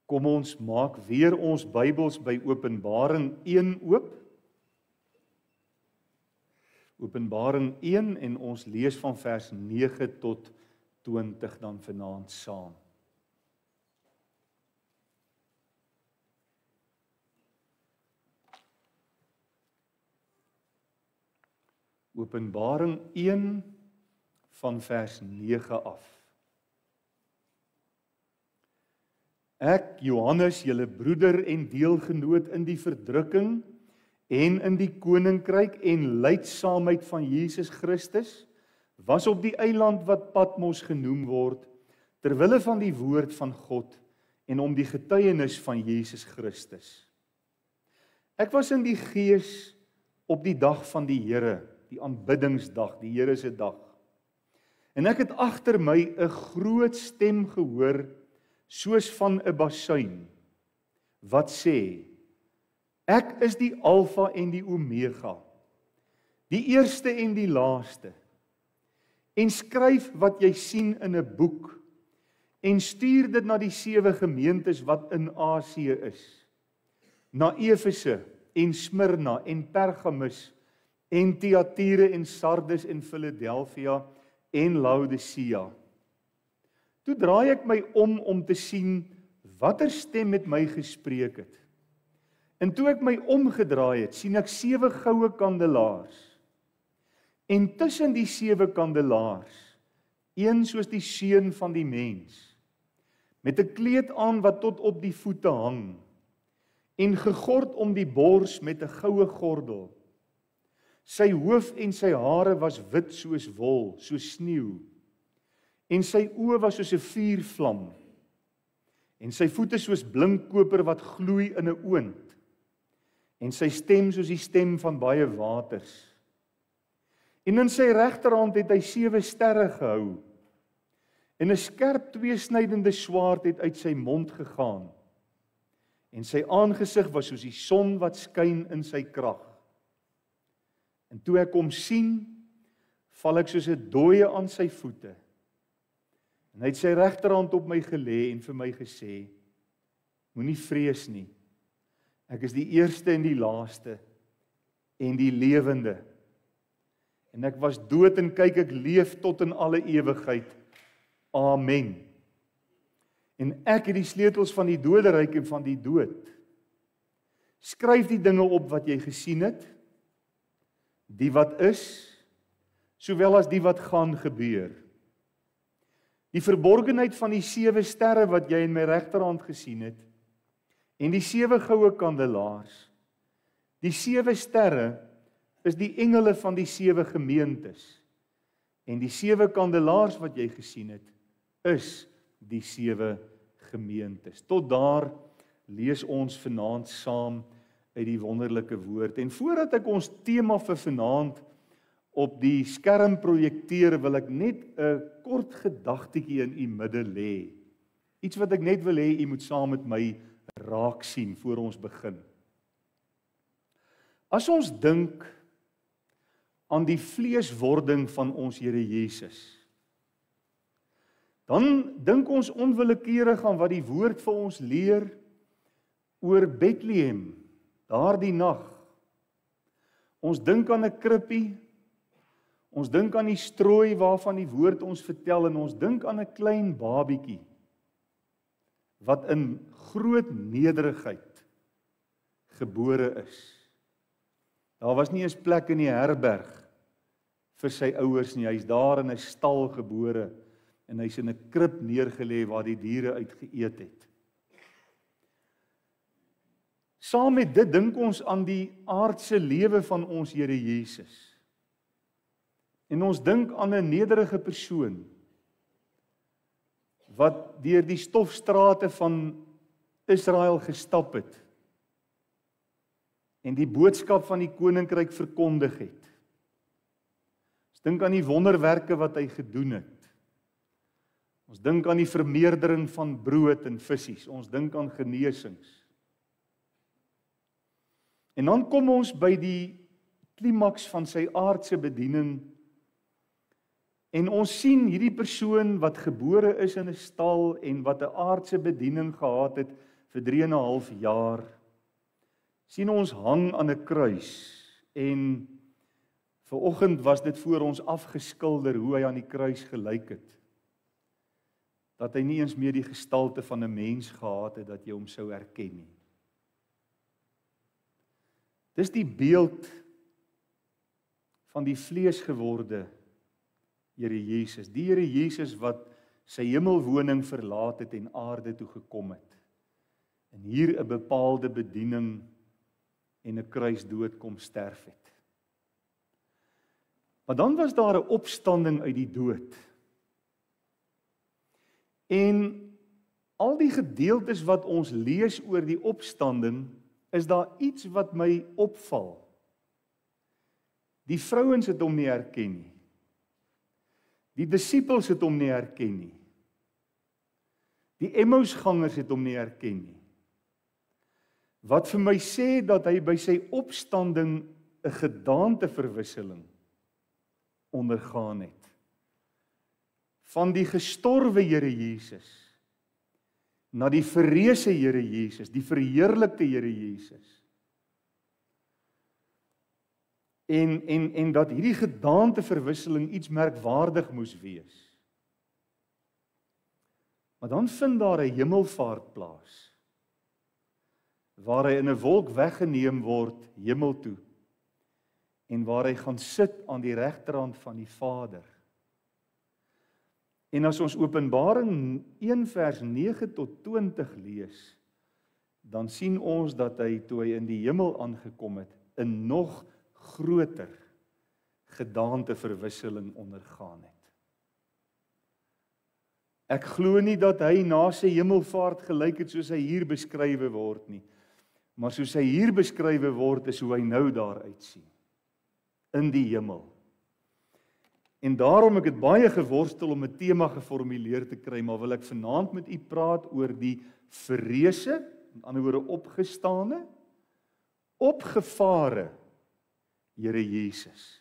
Kom ons maak weer ons Bybels by Openbaring 1 oop. Openbaring 1 en ons lees van vers 9 tot 20 dan vanaand saam. Openbaring 1 van vers 9 af. Ek, Johannes, julle broeder en deelgenoot in die verdrukking en in die koninkryk en lydsaamheid van Jesus Christus, was op die eiland wat Patmos genoem word, ter wille van die woord van God en om die getuienis van Jesus Christus. Ek was in die gees op die dag van die Here, die aanbiddingsdag, die Here se dag. En ek het agter my 'n groot stem gehoor, soos van 'n basuin, wat sê, ek is die Alfa en die Omega, die eerste en die laaste. En skryf wat jy sien in 'n boek, en stuur dit na die 7 gemeentes wat in Asië is, na Efese en Smyrna en Pergamus en Thyatira en Sardes en Philadelphia en Laodicea. Toe draai ek my om te sien watter stem met my gespreek het. En toe ek my omgedraai het, sien ek 7 goue kandelaars. En tussen die 7 kandelaars, een soos die seun van die mens, met 'n kleed aan wat tot op die voete hang, en gegord om die bors met 'n goue gordel. Sy hoof en sy hare was wit soos wol, soos sneeu. En sy oë was soos 'n vuurvlam, en sy voete soos blinkkoper wat gloei in 'n oond, en sy stem soos die stem van baie waters. En in sy regterhand het hy 7 sterre gehou, en 'n skerp tweesnydende swaard het uit sy mond gegaan, en sy aangesig was soos die son wat skyn in sy krag. En toe ek hom sien, val ek soos 'n dooie aan sy voete. En hy het sy regterhand op my gelê en vir my gesê, moenie vrees nie. Ek is die eerste en die laaste en die lewende. En ek was dood en kyk, ek leef tot in alle ewigheid. Amen. En ek het die sleutels van die doderyk en van die dood. Skryf die dinge op wat jy gesien het, die wat is, sowel as die wat gaan gebeur. Die verborgenheid van die 7 sterre wat jy in my regterhand gesien het, en die 7 goue kandelaars. Die 7 sterre is die engele van die 7 gemeentes, en die 7 kandelaars wat jy gesien het, is die 7 gemeentes. Tot daar lees ons vanaand saam uit die wonderlike woord. En voordat ek ons tema vir vanaand op die skerm projekteer, wil ek net 'n kort gedagtetjie in u midde lê. Iets wat ek net wil hê u moet saam met my raak sien voor ons begin. As ons dink aan die vleeswording van ons Here Jesus, dan dink ons onwillekeurig aan wat die woord vir ons leer oor Bethlehem, daardie nag. Ons dink aan 'n krippie, ons dink aan die strooi waarvan die woord ons vertel, en ons dink aan 'n klein babietjie wat in groot nederigheid gebore is. Daar was nie eens plek in die herberg vir sy ouers nie. Hy's daar in 'n stal gebore en hy's in 'n krib neergelê waar die diere uit geëet het. Saam met dit dink ons aan die aardse lewe van ons Here Jesus. En ons dink aan 'n nederige persoon wat deur die stofstrate van Israel gestap het en die boodskap van die koninkryk verkondig het. Ons dink aan die wonderwerke wat hy gedoen het. Ons dink aan die vermeerdering van brood en visse. Ons dink aan genesings. En dan kom ons by die klimaks van sy aardse bediening. En ons sien hierdie persoon wat gebore is in 'n stal en wat 'n aardse bediening gehad het, vir 3,5 jaar, sien ons hang aan 'n kruis, en vanoggend was dit voor ons afgeskilder hoe hy aan die kruis gelyk het. Dat hy nie eens meer die gestalte van 'n mens gehad het dat jy hom sou herken nie. Dis die beeld van die vleesgeworde Here Jesus, die Here Jesus wat sy hemelwoning verlaat het en aarde toe gekom het, en hier 'n bepaalde bediening en 'n kruisdood kom sterf het. Maar dan was daar 'n opstanding uit die dood. En al die gedeeltes wat ons lees oor die opstanding, is daar iets wat my opval. Die vrouens het hom nie herken nie. Die disippels het hom nie herken nie. Die Emmausgangers het hom nie herken nie. Wat vir my sê dat hy by sy opstanding 'n gedaanteverwisseling ondergaan het. Van die gestorwe Here Jesus na die verreëse Here Jesus, die verheerlikte Here Jesus. En dat hierdie gedaanteverwisseling iets merkwaardig moes wees. Maar dan vind daar 'n hemelvaart plaas, waar hy in 'n wolk weggeneem word hemel toe, en waar hy gaan sit aan die regterhand van die Vader. En as ons Openbaring 1 vers 9 tot 20 lees, dan sien ons dat hy, toe hy in die hemel aangekom het, 'n nog groter gedaanteverwisseling ondergaan het. Ek glo nie dat hy na sy hemelvaart gelyk het soos hy hier beskrywe word nie, maar soos hy hier beskrywe word, is hoe hy nou daar uitsien, in die hemel. En daarom ek het baie geworstel om 'n tema geformuleer te kry, maar wil ek vanaand met u praat oor die verreëse, met ander woorde opgestane, opgevare Here Jesus.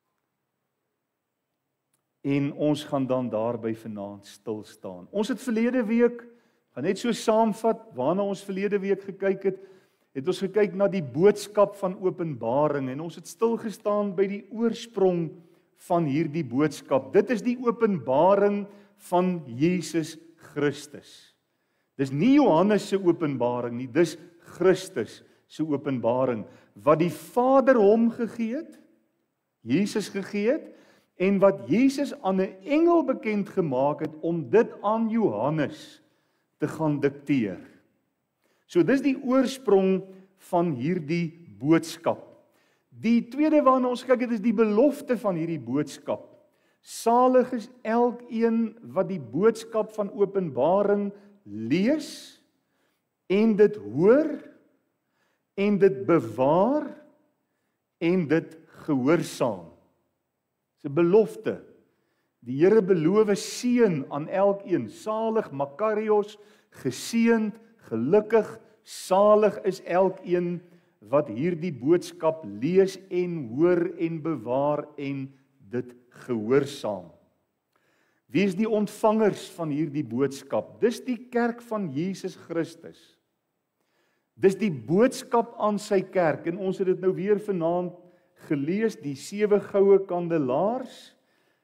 En ons gaan dan daarby vanaand stil staan. Ons het verlede week, gaan net so saamvat, waarna ons verlede week gekyk het ons gekyk na die boodskap van Openbaring, en ons het stil gestaan by die oorsprong van hierdie boodskap. Dit is die openbaring van Jesus Christus. Dis nie Johannes se openbaring nie, dis Christus se openbaring, wat die Vader hom gegee het, Jesus gegee het, en wat Jesus aan 'n engel bekend gemaak het om dit aan Johannes te gaan dikteer. So dis die oorsprong van hierdie boodskap. Die tweede waarna ons kyk het, is die belofte van hierdie boodskap. Salig is elkeen wat die boodskap van Openbaring lees en dit hoor en dit bewaar en dit gehoorsaam. Dis 'n belofte. Die Here beloof seën aan elkeen. Salig, makarios, geseënd, gelukkig, salig is elkeen wat hierdie boodskap lees en hoor en bewaar en dit gehoorsaam. Wie is die ontvangers van hierdie boodskap? Dis die kerk van Jesus Christus. Dis die boodskap aan sy kerk, en ons het dit nou weer vanaand gelees, die 7 goue kandelaars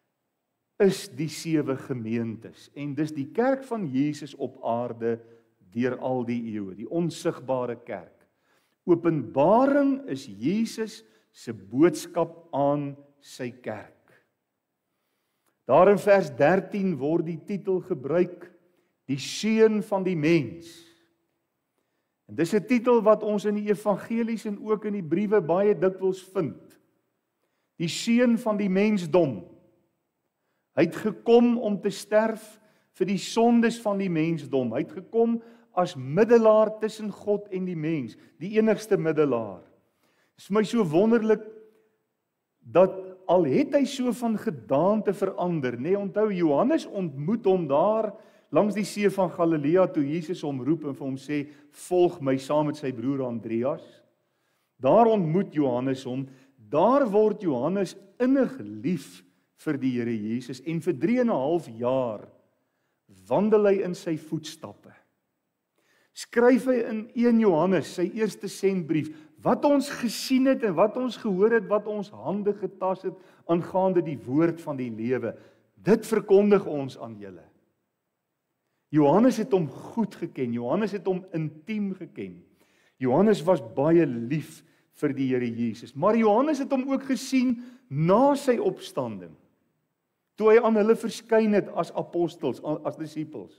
is die 7 gemeentes, en dis die kerk van Jesus op aarde deur al die eeue, die onsigbare kerk. Openbaring is Jesus se boodskap aan sy kerk. Daar in vers 13 word die titel gebruik, die seun van die mens. En dis 'n titel wat ons in die evangelies en ook in die briewe baie dikwels vind. Die seun van die mensdom. Hy het gekom om te sterf vir die sondes van die mensdom. Hy het gekom as middelaar tussen God en die mens, die enigste middelaar. Dit is vir my so wonderlik dat al het hy so van gedaante verander, nee, onthou Johannes ontmoet hom daar langs die see van Galilea toe Jesus hom roep en vir hom sê, volg my, saam met sy broer Andreas. Daar ontmoet Johannes hom, daar word Johannes innig lief vir die Here Jesus en vir 3,5 jaar wandel hy in sy voetstappe. skryf hy in 1 Johannes, sy eerste sendbrief, wat ons gesien het en wat ons gehoor het, wat ons hande getas het, aangaande die woord van die lewe. Dit verkondig ons aan julle. Johannes het hom goed geken, Johannes het hom intiem geken. Johannes was baie lief vir die Here Jesus, maar Johannes het hom ook gesien na sy opstanding, toe hy aan hulle verskyn het as apostels, as disippels.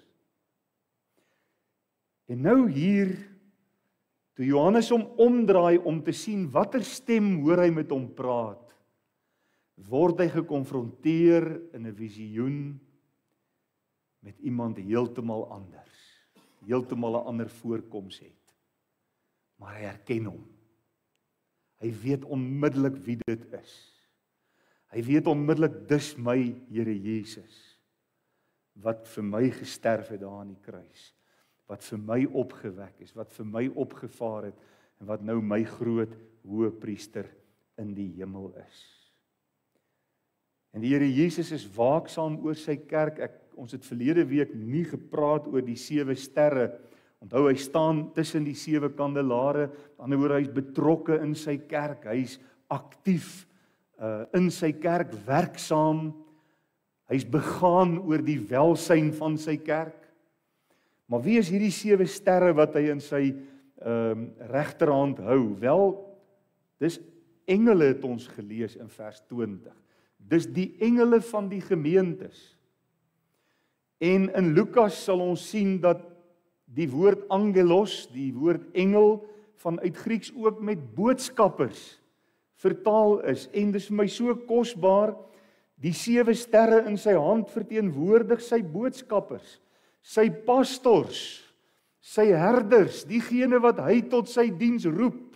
En nou hier, toe Johannes hom omdraai om te sien watter stem hoor hy met hom praat, word hy gekonfronteer in 'n visioen met iemand heeltemal anders, heeltemal 'n ander voorkoms het. Maar hy herken hom. Hy weet onmiddellik wie dit is. Hy weet onmiddellik, dis my Here Jesus, wat vir my gesterf het daar aan die kruis, wat vir my opgewek is, wat vir my opgevaar het, en wat nou my groot hoëpriester in die hemel is. En die Here Jesus is waaksaam oor sy kerk. Ons het verlede week nie gepraat oor die 7 sterre. Onthou, hy staan tussen die 7 kandelare, aan die ander woorde, hy is betrokke in sy kerk, hy is aktief in sy kerk, werksaam, hy is begaan oor die welsyn van sy kerk. Maar wie is hierdie 7 sterre wat hy in sy regterhand hou? Wel, dis engele het ons gelees in vers 20. Dis die engele van die gemeentes. En in Lukas sal ons sien dat die woord angelos, die woord engel, vanuit Grieks ook met boodskappers vertaal is. En dis vir my so kosbaar, die 7 sterre in sy hand verteenwoordig sy boodskappers, sy pastors, sy herders, diegene wat hy tot sy diens roep.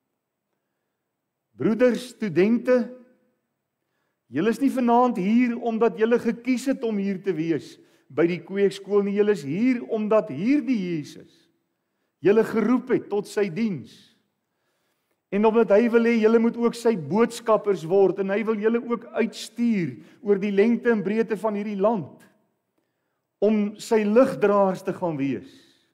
Broeders, studente, julle is nie vanaand hier omdat julle gekies het om hier te wees by die kweekskool nie, julle is hier omdat hierdie Jesus julle geroep het tot sy diens. En omdat hy wil hê julle moet ook sy boodskappers word, en hy wil julle ook uitstuur oor die lengte en breedte van hierdie land, om sy ligdraers te gaan wees,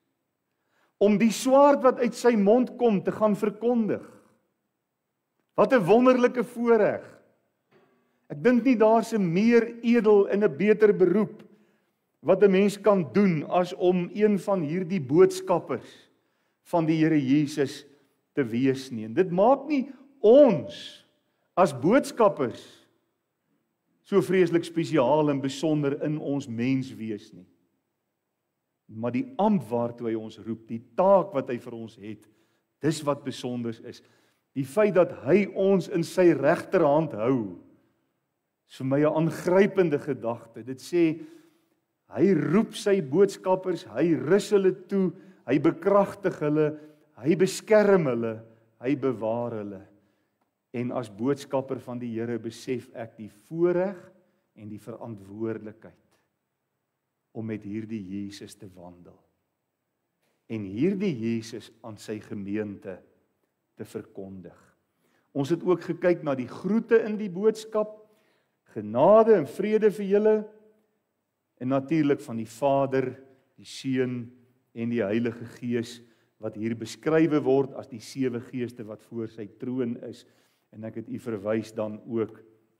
om die swaard wat uit sy mond kom te gaan verkondig. Wat 'n wonderlike voorreg. Ek dink nie daar's 'n meer edel en 'n beter beroep wat 'n mens kan doen as om een van hierdie boodskappers van die Here Jesus te wees nie. En dit maak nie ons as boodskappers so vreeslik spesiaal en besonder in ons menswees nie. Maar die ampt waartoe hy ons roep, die taak wat hy vir ons het, dis wat besonder is. Die feit dat hy ons in sy regterhand hou, is vir my 'n aangrypende gedagte. Dit sê, hy roep sy boodskappers, hy rus hulle toe, hy bekragtig hulle, hy beskerm hulle, hy bewaar hulle. En as boodskapper van die Here besef ek die voorreg en die verantwoordelikheid om met hierdie Jesus te wandel. En hierdie Jesus aan sy gemeente te verkondig. Ons het ook gekyk na die groete in die boodskap, genade en vrede vir julle, en natuurlik van die Vader, die Seun en die Heilige Gees, wat hier beskrywe word as die 7 geeste wat voor sy troon is. En ek het u verwys dan ook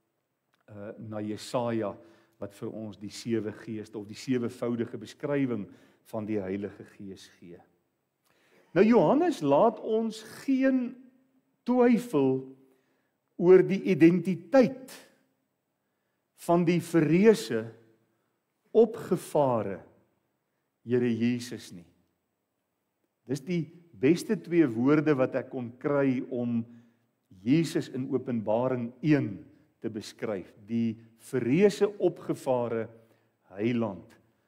na Jesaja, wat vir ons die 7 geeste, of die 7voudige beskrywing van die Heilige Gees gee. Nou Johannes laat ons geen twyfel oor die identiteit van die verreëse, opgevare Here Jesus nie. Dis die beste 2 woorde wat ek kon kry om Jesus in Openbaring 1 te beskryf. Die verreëse, opgevare heiland.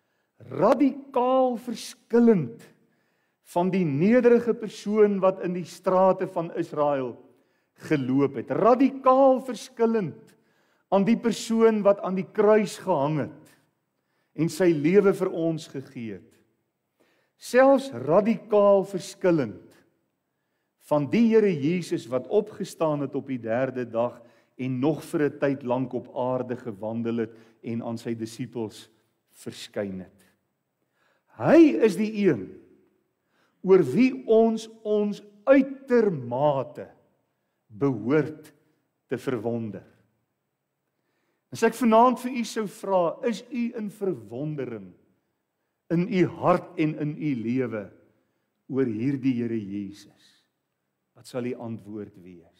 Radikaal verskillend van die nederige persoon wat in die strate van Israel geloop het. Radikaal verskillend aan die persoon wat aan die kruis gehang het en sy lewe vir ons gegee het. Selfs radikaal verskillend van die Here Jesus wat opgestaan het op die 3de dag en nog vir 'n tyd lank op aarde gewandel het en aan sy disippels verskyn het. Hy is die een oor wie ons uitermate behoort te verwonder. As ek vanaand vir u sou vra, is u in verwondering in u hart en in u lewe oor hierdie Here Jesus? Wat sal die antwoord wees?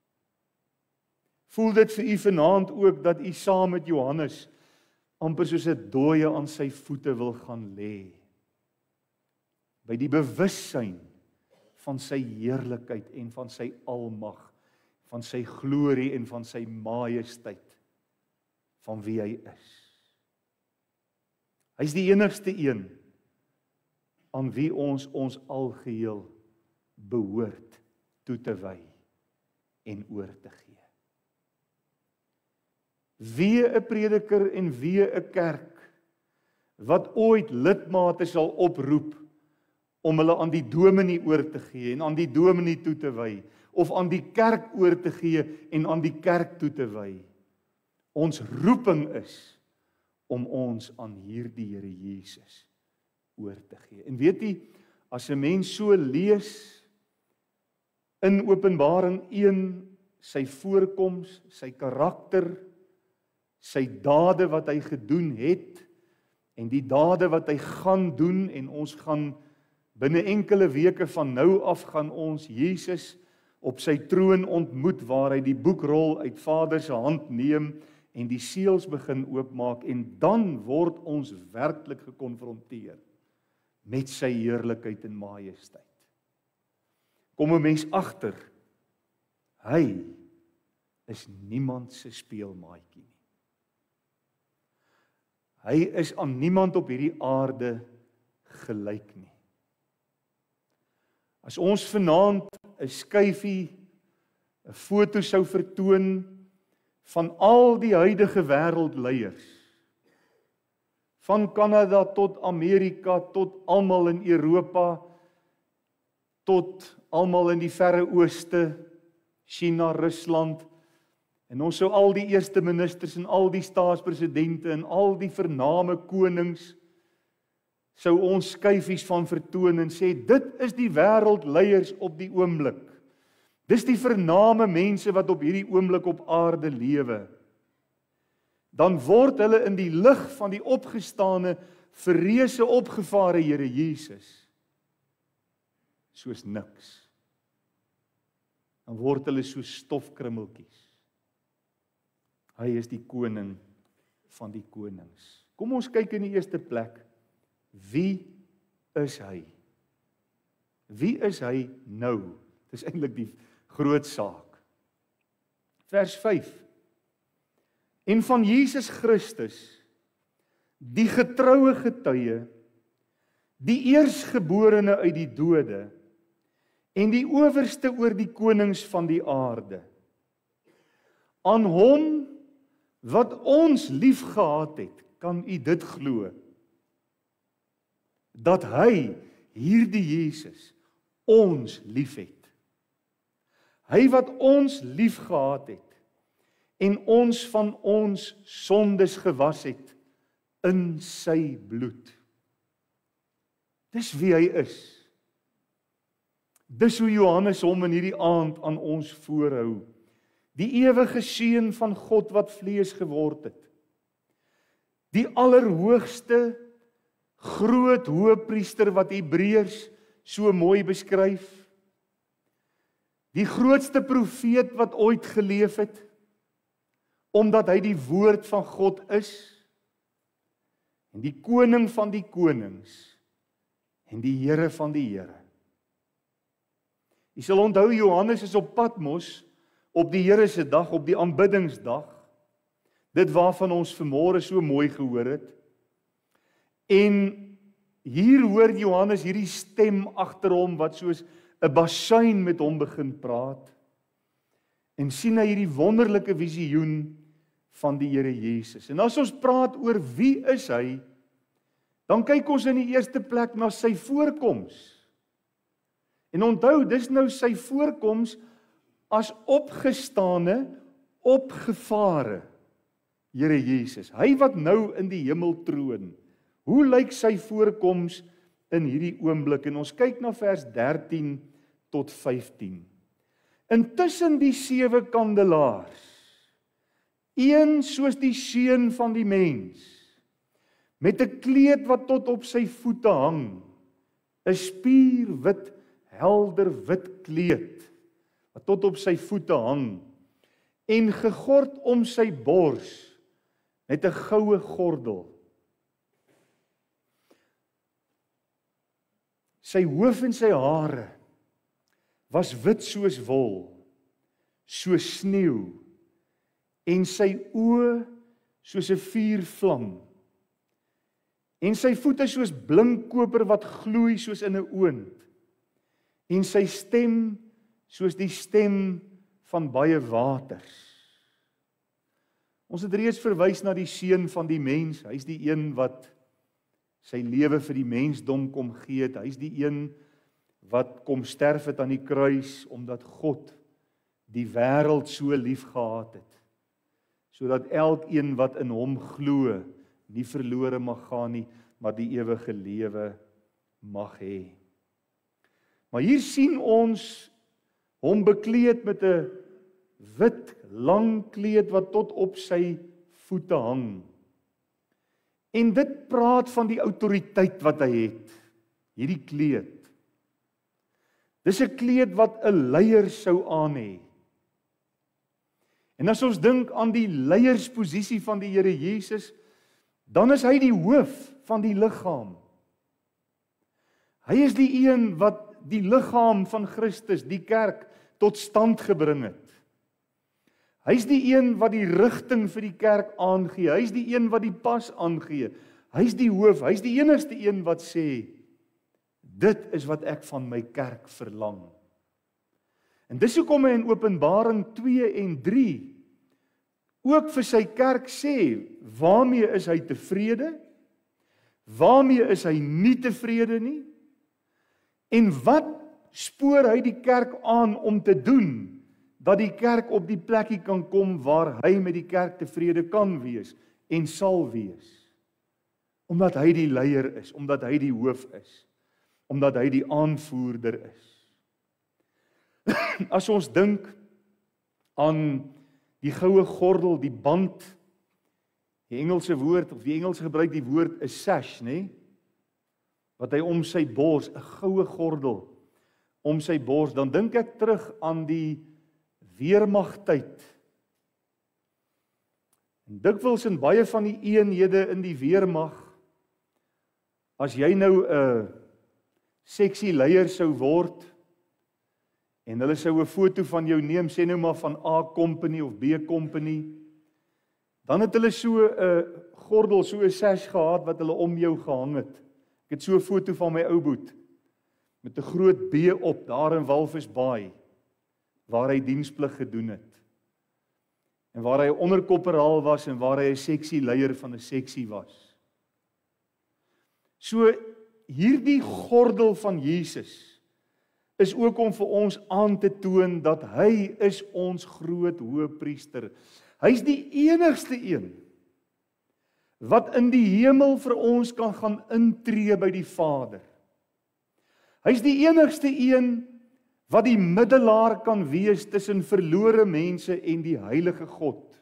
Voel dit vir u vanaand ook dat u saam met Johannes amper soos 'n dooie aan sy voete wil gaan lê? By die bewussyn van sy heerlikheid en van sy almag, van sy glorie en van sy majesteit, van wie hy is. Hy is die enigste een aan wie ons algeheel behoort toe te wy en oor te gee. Wie 'n prediker en wie 'n kerk wat ooit lidmate sal oproep om hulle aan die dominee oor te gee en aan die dominee toe te wy, of aan die kerk oor te gee en aan die kerk toe te wy. Ons roeping is om ons aan hierdie Here Jesus oor te gee. En weet jy, as 'n mens so lees in Openbaring 1, sy voorkoms, sy karakter, sy dade wat hy gedoen het, en die dade wat hy gaan doen, en ons gaan binne enkele weke van nou af gaan ons Jesus op sy troon ontmoet, waar hy die boekrol uit Vader se hand neem en die seels begin oopmaak, en dan word ons werklik gekonfronteer met sy heerlikheid en majesteit. Kom 'n mens agter, hy is niemand se speelmaatjie nie. Hy is aan niemand op hierdie aarde gelyk nie. As ons vanaand 'n skyfie, 'n foto sou vertoon van al die huidige wêreldleiers, van Kanada tot Amerika, tot almal in Europa, tot almal in die Verre Ooste, China, Rusland, en ons sou al die eerste ministers en al die staatspresidente en al die vername konings sou ons skyfies van vertoon en sê, dit is die wêreldleiers op die oomblik. Dis die vername mense wat op hierdie oomblik op aarde lewe. Dan word hulle in die lig van die opgestane, verreëse opgevare Here Jesus soos niks. Dan word hulle soos stofkrummeltjies. Hy is die koning van die konings. Kom ons kyk in die eerste plek, wie is hy? Wie is hy nou? Dis eintlik die groot saak. Vers 5. En van Jesus Christus, die getroue getuie, die eersgeborene uit die dode, en die owerste oor die konings van die aarde. Aan hom wat ons liefgehad het, kan u dit glo, dat hy, hierdie Jesus, ons liefhet. Hy wat ons liefgehad het, en ons van ons sondes gewas het, in sy bloed. Dis wie hy is. Dis hoe Johannes hom in hierdie aand aan ons voorhou. Die ewige seun van God wat vlees geword het. Die allerhoogste groot hoëpriester wat Hebreërs so mooi beskryf. Die grootste profeet wat ooit geleef het, omdat hy die woord van God is, en die koning van die konings, en die Here van die Here. Jy sal onthou, Johannes is op Patmos, op die Here se dag, op die aanbiddingsdag, dit waarvan ons vanmôre so mooi gehoor het, en hier hoor Johannes hierdie stem agter hom, wat soos 'n basuin met hom begin praat, en sien hy hierdie wonderlike visioen van die Here Jesus. En as ons praat oor wie is hy, dan kyk ons in die eerste plek na sy voorkoms. En onthou, dis nou sy voorkoms as opgestane, opgevare Here Jesus. Hy wat nou in die hemel troon. Hoe lyk sy voorkoms in hierdie oomblik en ons kyk na vers 13 tot 15. Intussen die 7 kandelaars, een soos die seun van die mens, met 'n kleed wat tot op sy voete hang, 'n spierwit, helder wit kleed wat tot op sy voete hang, en gegord om sy bors met 'n goue gordel. Sy hoof en sy hare was wit soos wol, soos sneeu, en sy oë soos 'n vuurvlam, en sy voete soos blinkkoper wat gloei soos in 'n oond, en sy stem soos die stem van baie waters. Ons het reeds verwys na die seun van die mens. Hy's die een wat sy lewe vir die mensdom kom gee het. Hy's die een wat kom sterf het aan die kruis omdat God die wêreld so lief gehad het, sodat elkeen wat in hom glo nie verlore mag gaan nie, maar die ewige lewe mag hê. Maar hier sien ons hom bekleed met 'n wit lang kleed wat tot op sy voete hang. En dit praat van die autoriteit wat hy het, hierdie kleed. Dis 'n kleed wat 'n leier sou aan hê. En as ons dink aan die leiersposisie van die Here Jesus, dan is hy die hoof van die liggaam. Hy is die een wat die liggaam van Christus, die kerk, tot stand gebring het. Hy's die een wat die rigting vir die kerk aangee. Hy's die een wat die pas aangee. Hy's die hoof. Hy's die enigste een wat sê, dit is wat ek van my kerk verlang. En dis hoekom hy in Openbaring 2 en 3 ook vir sy kerk sê, waarmee is hy tevrede? Waarmee is hy nie tevrede nie? En wat spoor hy die kerk aan om te doen, dat die kerk op die plekkie kan kom waar hy met die kerk tevrede kan wees en sal wees? Omdat hy die leier is, omdat hy die hoof is, omdat hy die aanvoerder is. As ons dink aan die goue gordel, die band, die Engelse woord, of die Engels gebruik die woord 'n sash, nê? Wat hy om sy bors, 'n goue gordel om sy bors, dan dink ek terug aan die weermagtyd. En dikwels in baie van die eenhede in die weermag, as jy nou 'n seksie leier sou word, en hulle sou 'n foto van jou neem, sê nou maar van A company of B company, dan het hulle so 'n gordel, so 'n sash gehad wat hulle om jou gehang het. Ek het so 'n foto van my ou boet met 'n groot B op daar in Walvisbaai, waar hy diensplig gedoen het. En waar hy 'n onderkorporaal was en waar hy 'n seksie leier van 'n seksie was. So hierdie gordel van Jesus is ook om vir ons aan te toon dat hy is ons groot hoëpriester. Hy's die enigste een wat in die hemel vir ons kan gaan intree by die Vader. Hy's die enigste een wat die middelaar kan wees tussen verlore mense en die heilige God.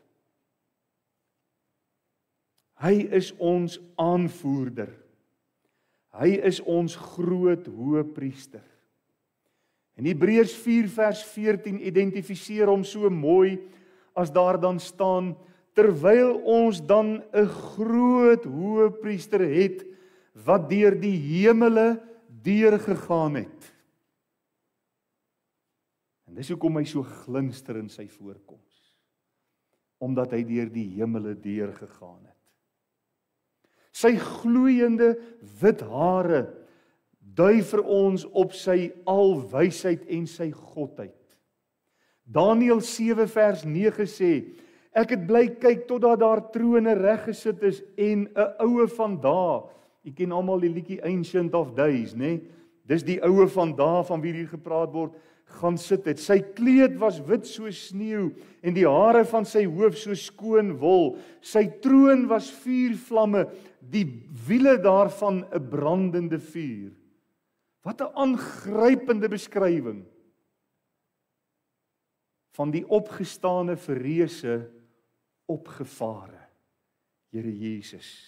Hy is ons aanvoerder. Hy is ons groot hoëpriester. En Hebreërs 4 vers 14 identifiseer hom so mooi as daar dan staan, terwyl ons dan 'n groot hoëpriester het wat deur die hemele deurgegaan het. En dis hoekom hy so glinster in sy voorkoms, omdat hy deur die hemele deurgegaan het. Sy gloeiende wit hare dui vir ons op sy alwysheid en sy godheid. Daniël 7 vers 9 sê, ek het bly kyk totdat daar trone reggesit is en 'n oue van dae. Jy ken almal die liedjie Ancient of Days, né? Dis die oue van dae van wie hier gepraat word, gaan sit het. Sy kleed was wit soos sneeu en die hare van sy hoof so skoon wol. Sy troon was vuurvlamme, die wiele daarvan 'n brandende vuur. Wat 'n aangrypende beskrywing van die opgestane verreëse opgevare Here Jesus.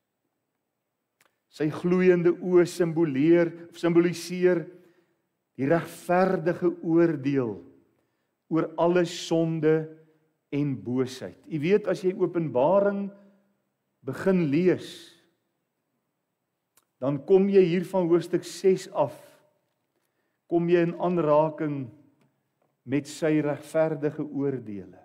Sy gloeiende oë simboliseer die regverdige oordeel oor alle sonde en boosheid. U weet, as jy Openbaring begin lees, dan kom jy hier van hoofstuk 6 af, kom jy in aanraking met sy regverdige oordeele.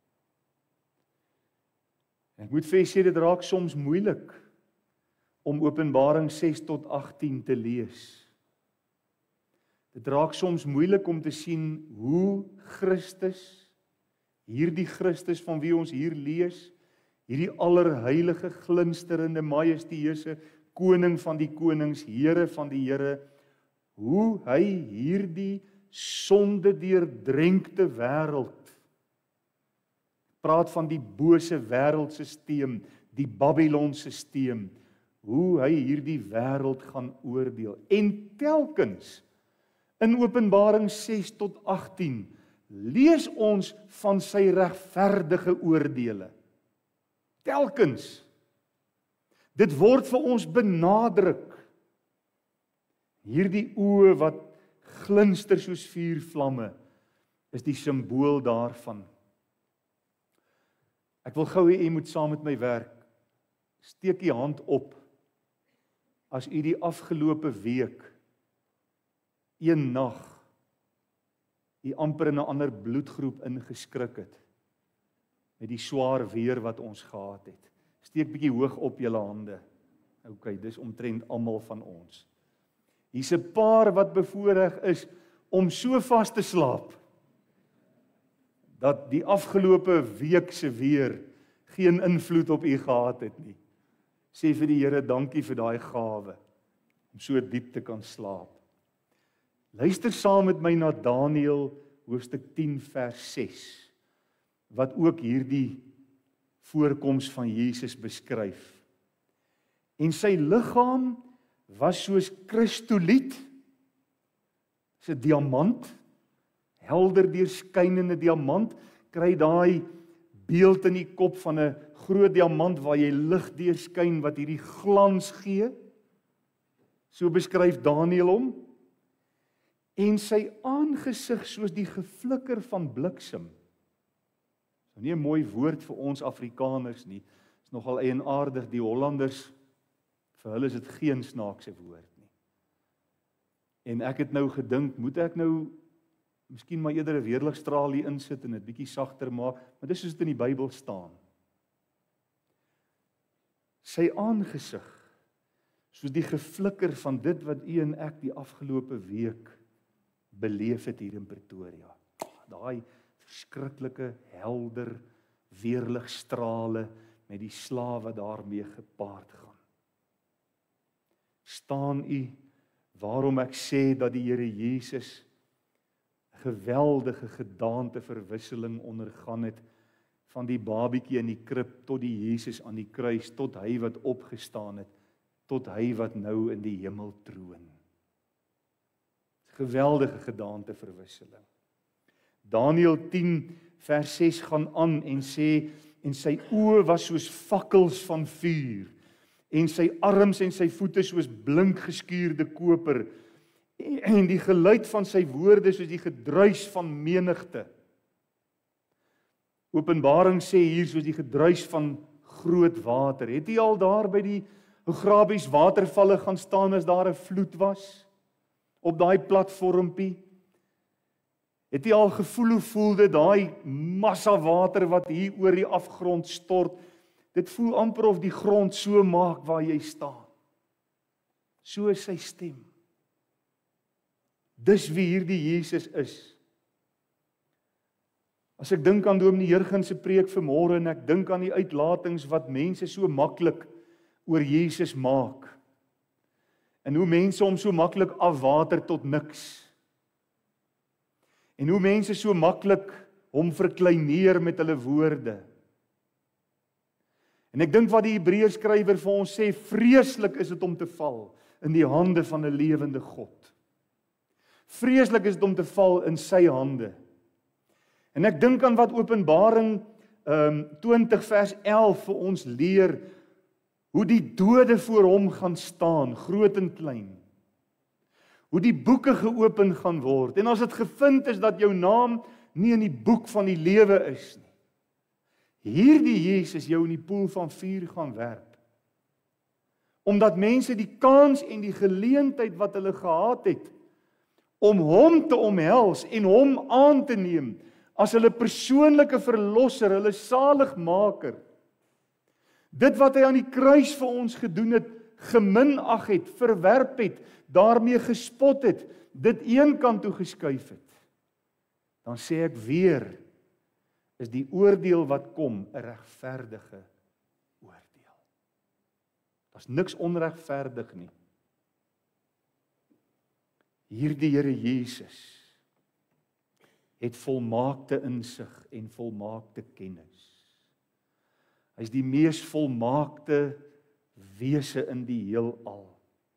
Ek moet vir julle sê, dit raak soms moeilik om Openbaring 6 tot 18 te lees. Dit raak soms moeilik om te sien hoe Christus, hierdie Christus van wie ons hier lees, hierdie allerheilige, glinsterende, majestueuse koning van die konings, Here van die Here, hoe hy hierdie sonde deurdrenkte wêreld, praat van die bose wêreldsisteem, die Babylonsisteem, hoe hy hierdie wêreld gaan oordeel. En telkens in Openbaring 6 tot 18 lees ons van sy regverdige oordeele. Telkens. Dit word vir ons benadruk. Hierdie oë wat glinster soos vuurvlamme is die simbool daarvan. Ek wil gou hê u moet saam met my werk. Steek u hand op as u die afgelope week een nag u amper in 'n ander bloedgroep ingeskrik het met die swaar weer wat ons gehad het. Steek bietjie hoog op julle hande. OK, dis omtrent almal van ons. Hier's 'n paar wat bevoorreg is om so vas te slaap dat die afgelope week se weer geen invloed op u gehad het nie. Sê vir die Here dankie vir daai gawe om so diep te kan slaap. Luister saam met my na Daniël hoofstuk 10 vers 6 wat ook hierdie voorkoms van Jesus beskryf. En sy liggaam was soos kristoliet, is 'n diamant, helder deurskynende diamant, kry daai beeld in die kop van 'n groot diamant waar jy lig deurskyn wat hierdie glans gee. So beskryf Daniël hom. En sy aangesig soos die geflikker van bliksem. Nou nie 'n mooi woord vir ons Afrikaners nie. Is nogal eienaardig, die Hollanders, vir hulle is dit geen snaakse woord nie. En ek het nou gedink, moet ek nou miskien maar eerder 'n weerligstraal hier insit en dit bietjie sagter maak, maar dis soos dit in die Bybel staan. Sy aangesig soos die geflikker van dit wat u en ek die afgelope week beleef het hier in Pretoria. Daai verskriklike, helder, weerligstrale met die slawe daarmee gepaard gaan. Staan u waarom ek sê dat die Here Jesus 'n geweldige gedaanteverwisseling ondergaan het van die babietjie in die krib tot die Jesus aan die kruis, tot hy wat opgestaan het, tot hy wat nou in die hemel troon. Geweldige gedaanteverwisseling. Daniël 10 vers 6 gaan aan en sê, en sy oë was soos fakkels van vuur, en sy arms en sy voete soos blink geskuurde koper, en die geluid van sy woorde soos die gedruis van menigte. Openbaring sê hier soos die gedruis van groot water. Het jy al daar by die Augrabies watervalle gaan staan as daar 'n vloed was? Op daai platformpie? Het jy al gevoel hoe voel dit, daai massa water wat hier oor die afgrond stort? Dit voel amper of die grond so maak waar jy staan. So is sy stem. Dis wie hierdie Jesus is. As ek dink aan Dominee Jurgen se preek vanmôre en ek dink aan die uitlatings wat mense so maklik oor Jesus maak, en hoe mense hom so maklik afwater tot niks. En hoe mense so maklik hom verkleineer met hulle woorde. En ek dink wat die Hebreërskrywer vir ons sê, vreeslik is dit om te val in die hande van 'n lewende God. Vreeslik is dit om te val in sy hande. En ek dink aan wat Openbaring 20 vers 11 vir ons leer, hoe die dode voor hom gaan staan, groot en klein. Hoe die boeke geopen gaan word. En as dit gevind is dat jou naam nie in die boek van die lewe is nie, hierdie Jesus jou in die poel van vuur gaan werp. Omdat mense die kans en die geleentheid wat hulle gehad het, om hom te omhels en hom aan te neem, as hulle persoonlike verlosser, hulle saligmaker. Dit wat hy aan die kruis vir ons gedoen het, geminag het, verwerp het, daarmee gespot het, dit een kant toe geskuif het. Dan sê ek weer, is die oordeel wat kom 'n regverdige oordeel. Daar's niks onregverdig nie. Hierdie Here Jesus het volmaakte insig en volmaakte kennis. Hy is die mees volmaakte wese in die heelal.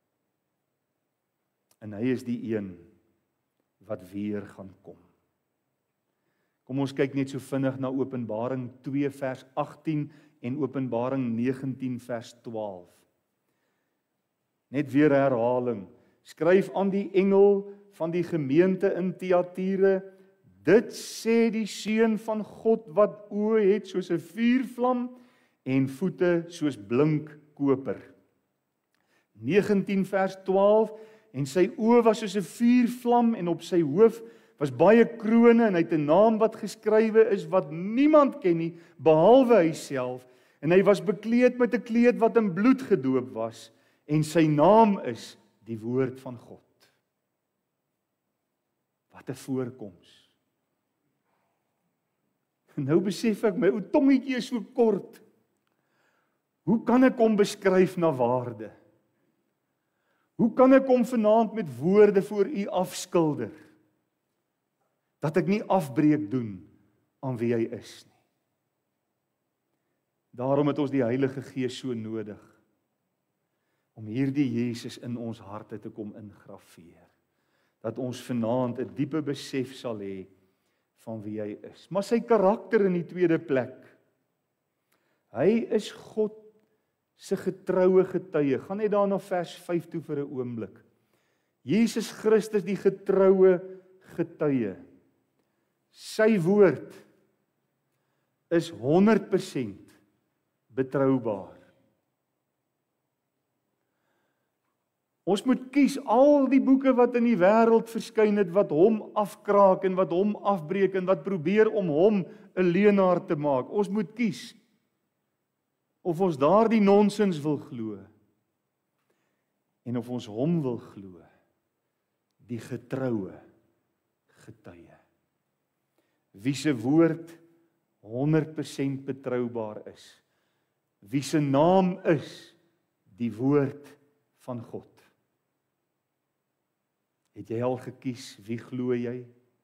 En hy is die een wat weer gaan kom. Kom ons kyk net so vinnig na Openbaring 2 vers 18 en Openbaring 19 vers 12. Net weer herhaling. Skryf aan die engel van die gemeente in Thyatira, dit sê die Seun van God wat oë het soos 'n vuurvlam en voete soos blink koper. 19 vers 12, en sy oë was soos 'n vuurvlam en op sy hoof was baie krone en hy het 'n naam wat geskrywe is wat niemand ken nie behalwe hy self, en hy was bekleed met 'n kleed wat in bloed gedoop was en sy naam is die woord van God. Wat 'n voorkoms. Nou besef ek, my ou tongetjie is so kort. Hoe kan ek hom beskryf na waarde? Hoe kan ek hom vanaand met woorde voor u afskilder? Dat ek nie afbreek doen aan wie hy is nie. Daarom het ons die Heilige Gees so nodig, om hierdie Jesus in ons harte te kom ingrafeer. Dat ons vanaand 'n diepe besef sal hê van wie hy is. Maar sy karakter in die tweede plek. Hy is God se getroue getuie. Gaan net daar na vers 5 toe vir 'n oomblik. Jesus Christus die getroue getuie. Sy woord is 100% betroubaar. Ons moet kies al die boeke wat in die wêreld verskyn het, wat hom afkraak en wat hom afbreek en wat probeer om hom 'n leienaar te maak. Ons moet kies of ons daardie nonsens wil glo en of ons hom wil glo, die getroue getuie. Wie se woord 100% betroubaar is. Wie se naam is die woord van God. Het jy al gekies, wie glo jy?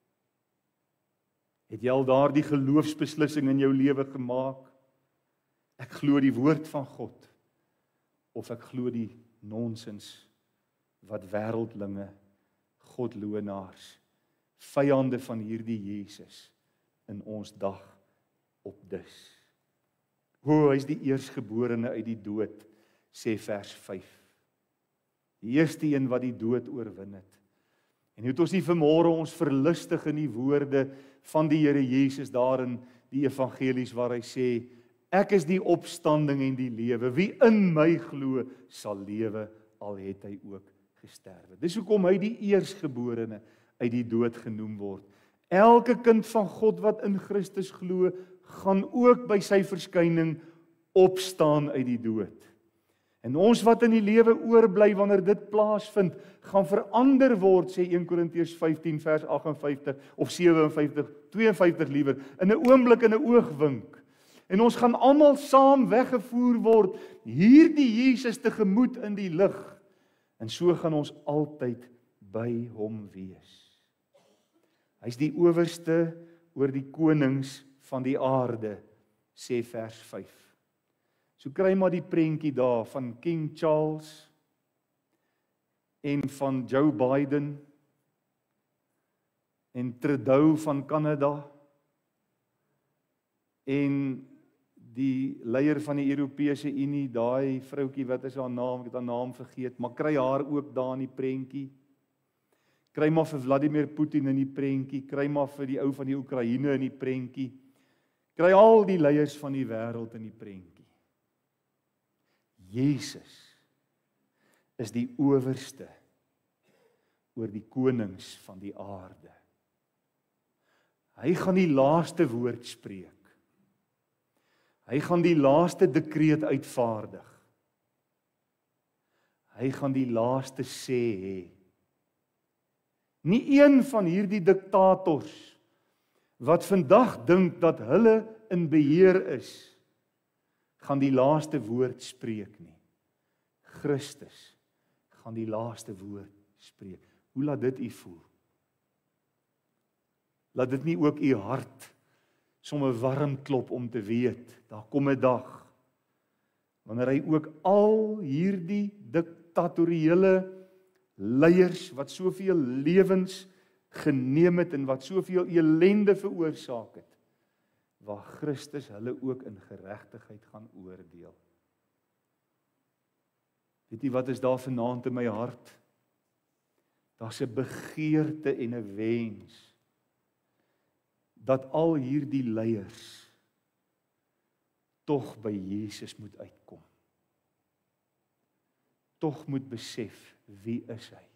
Het jy al daardie geloofsbeslissing in jou lewe gemaak? Ek glo die woord van God, of ek glo die nonsens wat wêreldlinge, godlonaars, vyande van hierdie Jesus in ons dag opdis. O, hy is die eerstgeborene uit die dood, sê vers 5. Die eerste een wat die dood oorwin het. En het ons nie vanmôre ons verlustig in die woorde van die Here Jesus daar in die evangelies waar hy sê, ek is die opstanding en die lewe. Wie in my glo, sal lewe al het hy ook gesterwe. Dis hoekom hy die eerstgeborene uit die dood genoem word. Elke kind van God wat in Christus glo, gaan ook by sy verskyning opstaan uit die dood. En ons wat in die lewe oorbly wanneer dit plaasvind, gaan verander word, sê 1 Korintiërs 15 vers 58 of 57, 52 liewer, in 'n oomblik, in 'n oogwink. En ons gaan almal saam weggevoer word, hierdie Jesus tegemoet in die lig. En so gaan ons altyd by hom wees. Hy's die owerste oor die konings van die aarde, sê vers 5. So kry maar die prentjie daar van King Charles en van Joe Biden en Trudeau van Kanada en die leier van die Europese Unie, daai vroutjie, wat is haar naam? Ek het haar naam vergeet, maar kry haar ook daar in die prentjie. Kry maar vir Vladimir Putin in die prentjie, kry maar vir die ou van die Oekraïne in die prentjie. Kry al die leiers van die wêreld in die prentjie. Jesus is die owerste oor die konings van die aarde. Hy gaan die laaste woord spreek. Hy gaan die laaste dekreet uitvaardig. Hy gaan die laaste sê hê. Nie een van hierdie diktators wat vandag dink dat hulle in beheer is, gaan die laaste woord spreek nie. Christus gaan die laaste woord spreek. Hoe laat dit u voel? Laat dit nie ook u hart sommer warm klop om te weet, daar kom 'n dag wanneer hy ook al hierdie diktatoriële leiers wat soveel lewens geneem het en wat soveel ellende veroorsaak het, waar Christus hulle ook in geregtigheid gaan oordeel. Weet jy wat is daar vanaand in my hart? Daar's 'n begeerte en 'n wens dat al hierdie leiers tog by Jesus moet uitkom. Tog moet besef, wie is hy?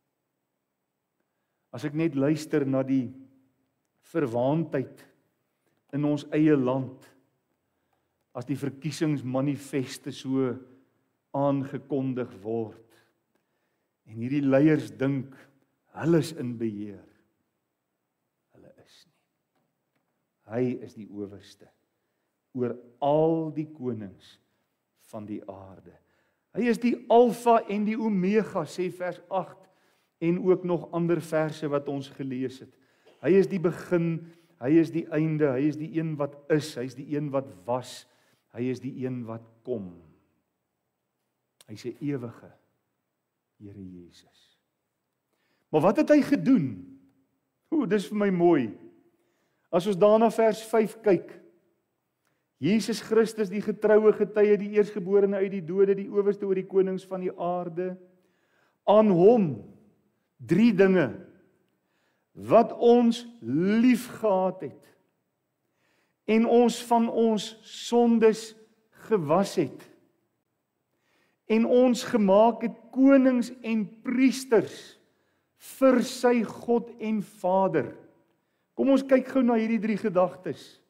As ek net luister na die verwaandheid in ons eie land, as die verkiesingsmanifeste so aangekondig word, en hierdie leiers dink, hulle is in beheer. Hulle is nie. Hy is die owerste oor al die konings van die aarde. Hy is die Alfa en die Omega, sê vers 8, en ook nog ander verse wat ons gelees het. Hy is die begin, hy is die einde, hy is die een wat is, hy is die een wat was, hy is die een wat kom. Hy is 'n ewige Here Jesus. Maar wat het hy gedoen? Dis vir my mooi. As ons daarna vers 5 kyk, Jesus Christus, die getroue getuie, die eerstgeborene uit die dode, die owerste oor die konings van die aarde, aan hom 3 dinge wat ons lief gehad het en ons van ons sondes gewas het en ons gemaak het konings en priesters vir sy God en Vader. Kom ons kyk gou na hierdie 3 gedagtes.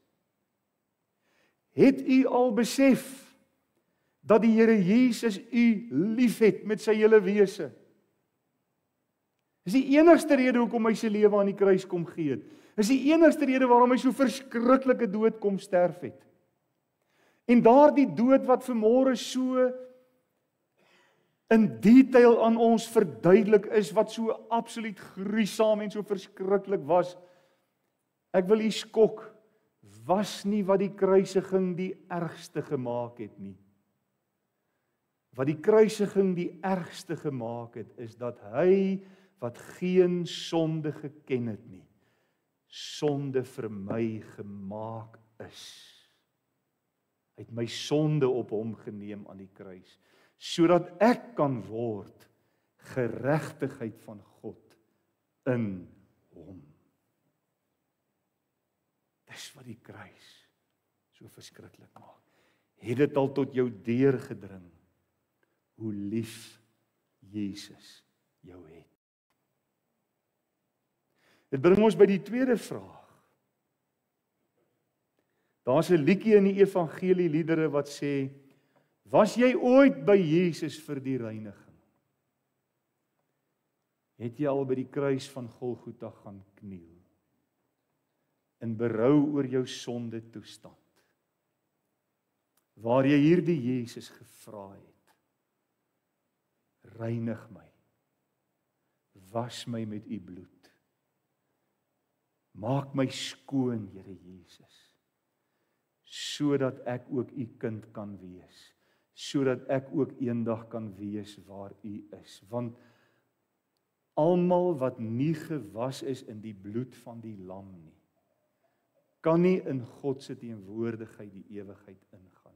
Het u al besef dat die Here Jesus u liefhet met sy hele wese? Dis die enigste rede hoekom hy sy lewe aan die kruis kom gee het. Dis die enigste rede waarom hy so verskriklike dood kom sterf het. En daardie dood wat vanmôre so in detail aan ons verduidelik is, wat so absoluut gruisam en so verskriklik was, ek wil u skok, was nie wat die kruisiging die ergste gemaak het nie. Wat die kruisiging die ergste gemaak het, is dat hy wat geen sonde geken het nie, sonde vir my gemaak is. Hy het my sonde op hom geneem aan die kruis, sodat ek kan word geregtigheid van God in hom. Dis wat die kruis so verskriklik maak. Het dit al tot jou deurgedring hoe lief Jesus jou het? Dit bring ons by die tweede vraag. Daar's 'n liedjie in die evangelieliedere wat sê, was jy ooit by Jesus vir die reiniging? Het jy al by die kruis van Golgotha gaan kniel in berou oor jou sonde toestand, waar jy hierdie Jesus gevra het, reinig my, was my met u bloed, Maak my skoon, Here Jesus, sodat ek ook u kind kan wees, sodat ek ook eendag kan wees waar u is. Want almal wat nie gewas is in die bloed van die lam nie, kan nie in God se teenwoordigheid die ewigheid ingaan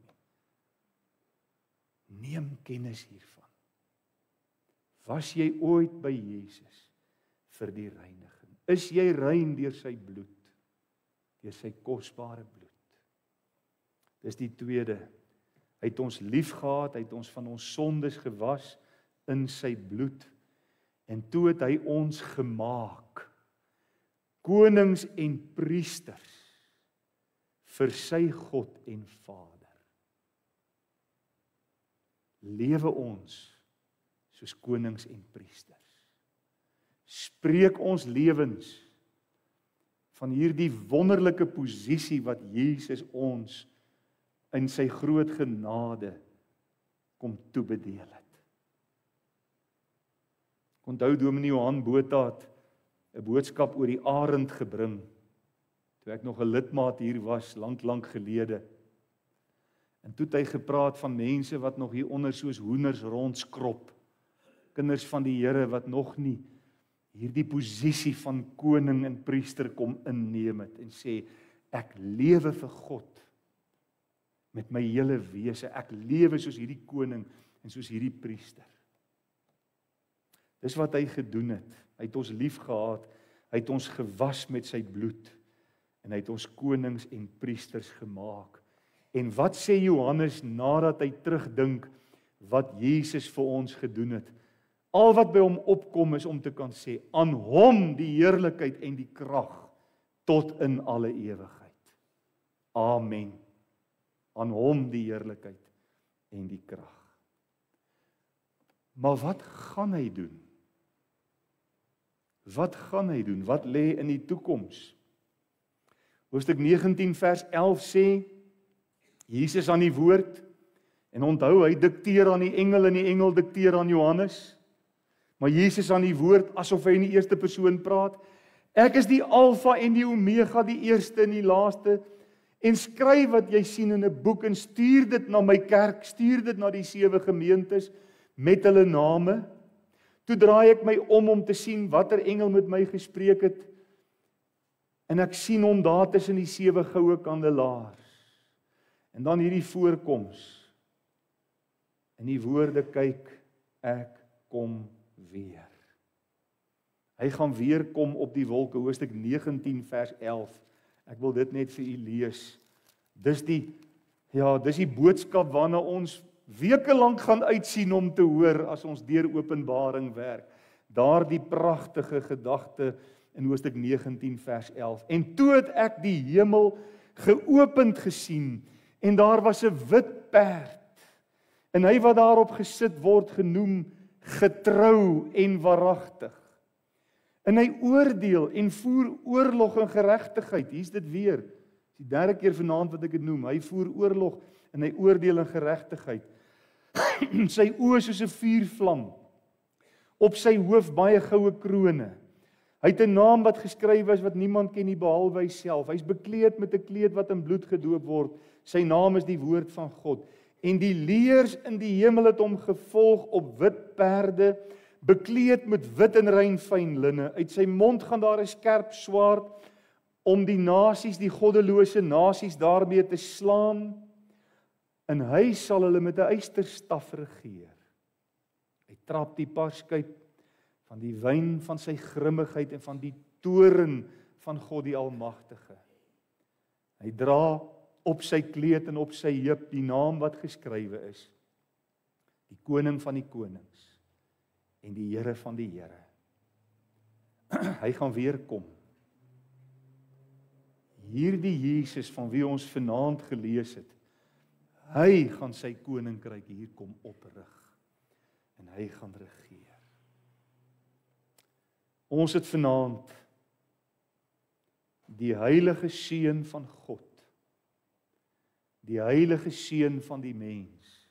nie. Neem kennis hiervan. Was jy ooit by Jesus vir die reiniging? Is jy rein deur sy bloed, deur sy kosbare bloed? Dis die tweede. Hy het ons liefgehad, hy het ons van ons sondes gewas in sy bloed, en toe het hy ons gemaak, konings en priesters, vir sy God en Vader. Lewe ons soos konings en priesters. Spreek ons lewens van hierdie wonderlike posisie wat Jesus ons in sy groot genade kom toebedeel het. Ek onthou Dominee Johan Botha het 'n boodskap oor die arend gebring, toe ek nog 'n lidmaat hier was, lank gelede. En toe het hy gepraat van mense wat nog hier onder soos hoenders rondskrop, kinders van die Here wat nog nie hierdie posisie van koning en priester kom inneem het, en sê, ek lewe vir God, met my hele wese, ek lewe soos hierdie koning, en soos hierdie priester. Dis wat hy gedoen het, hy het ons lief gehad, hy het ons gewas met sy bloed, en hy het ons konings en priesters gemaak. En wat sê Johannes nadat hy terugdink wat Jesus vir ons gedoen het? Al wat by hom opkom is om te kan sê, aan hom die heerlikheid en die krag tot in alle ewigheid. Amen. Aan hom die heerlikheid en die krag. Maar wat gaan hy doen? Wat gaan hy doen? Wat lê in die toekoms? Hoofstuk 19 vers 11 sê, Jesus aan die woord, en onthou, hy dikteer aan die engel, en die engel dikteer aan Johannes, maar Jesus aan die woord, asof hy in die eerste persoon praat, ek is die Alfa en die Omega, die eerste en die laaste, en skryf wat jy sien in 'n boek, en stuur dit na my kerk, stuur dit na die 7 gemeentes, met hulle name. Toe draai ek my om te sien watter engel met my gespreek het, en ek sien hom daar tussen die 7 goue kandelaars. En dan hierdie voorkoms. En die woorde, kyk, ek kom weer. Hy gaan weer kom op die wolke, hoofstuk 19 vers 11. Ek wil dit net vir u lees. Dis die boodskap waarna ons weke lank gaan uitsien om te hoor as ons deur Openbaring werk. Daardie pragtige gedagte in hoofstuk 19 vers 11. En toe het ek die hemel geopend gesien, en daar was 'n wit perd, en hy wat daarop gesit word genoem getrou en waaragtig. En hy oordeel en voer oorlog en geregtigheid. Hier's dit weer. Dis die derde keer vanaand wat ek dit noem. Hy voer oorlog en hy oordeel en geregtigheid. Sy oë soos 'n vuurvlam. Op sy hoof baie goue krone. Hy het 'n naam wat geskryf is wat niemand ken nie behalwe hy self. Hy's bekleed met 'n kleed wat in bloed gedoop word. Sy naam is die woord van God. En die leers in die hemel het hom gevolg op wit perde, bekleed met wit en rein fyn linne. Uit sy mond gaan daar 'n skerp swaard om die nasies, die goddelose nasies daarmee te slaan. En hy sal hulle met 'n ysterstaf regeer. Hy trap die parskuip van die wyn van sy grimmigheid en van die toorn van God die Almagtige. Hy dra op sy kleed en op sy heup die naam wat geskrywe is. Die koning van die konings en die Here van die Here. Hy gaan weer kom. Hierdie Jesus van wie ons vanaand gelees het, hy gaan sy koninkryk hier kom oprig en hy gaan regeer. Ons het vanaand die heilige seun van God, die heilige seun van die mens,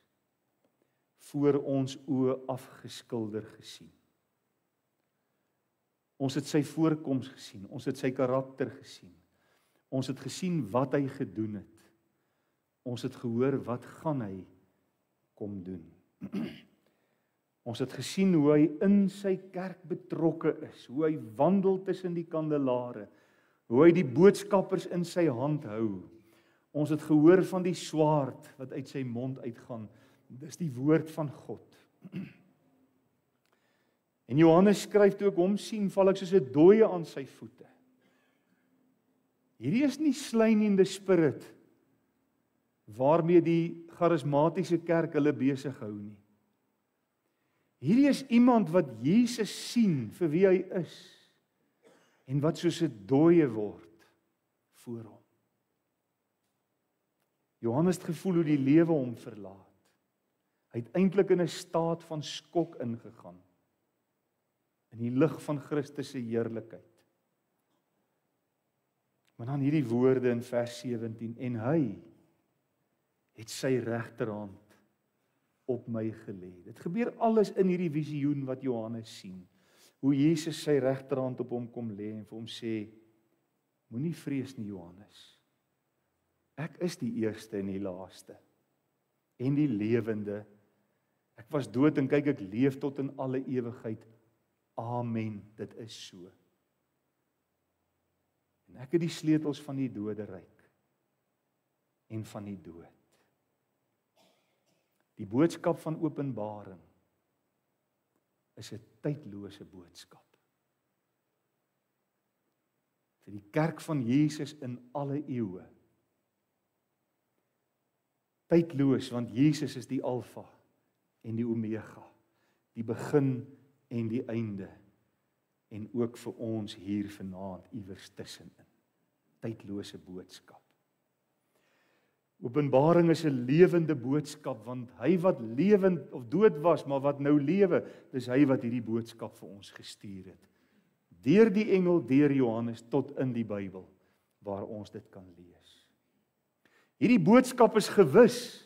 voor ons oë afgeskilder gesien. Ons het sy voorkoms gesien, ons het sy karakter gesien. Ons het gesien wat hy gedoen het. Ons het gehoor wat gaan hy kom doen. Ons het gesien hoe hy in sy kerk betrokke is, hoe hy wandel tussen die kandelare, hoe hy die boodskappers in sy hand hou. Ons het gehoor van die swaard wat uit sy mond uitgaan. Dis die woord van God. En Johannes skryf toe ek hom sien, val ek soos 'n dooie aan sy voete. Hierdie is nie slynende spirit waarmee die charismatiese kerk hulle besig hou nie. Hierdie is iemand wat Jesus sien vir wie hy is en wat soos 'n dooie word voor hom. Johannes het gevoel hoe die lewe hom verlaat. Hy het eintlik in 'n staat van skok ingegaan in die lig van Christus se heerlikheid. Maar dan hierdie woorde in vers 17, en hy het sy regterhand op my gelê. Dit gebeur alles in hierdie visioen wat Johannes sien. Hoe Jesus sy regterhand op hom kom lê en vir hom sê, moenie vrees nie Johannes. Ek is die eerste en die laaste en die lewende. Ek was dood en kyk ek leef tot in alle ewigheid. Amen, dit is so. En ek het die sleutels van die doderyk en van die dood. Die boodskap van Openbaring is 'n tydlose boodskap. Vir die kerk van Jesus in alle eeue. Tydloos, want Jesus is die Alfa en die Omega, die begin en die einde, en ook vir ons hier vanaand iewers tussenin. Tydlose boodskap. Openbaring is 'n lewende boodskap, want hy wat lewend of dood was, maar wat nou lewe, dis hy wat hierdie boodskap vir ons gestuur het. Deur die engel, deur Johannes, tot in die Bybel, waar ons dit kan lees. Hierdie boodskap is gewis,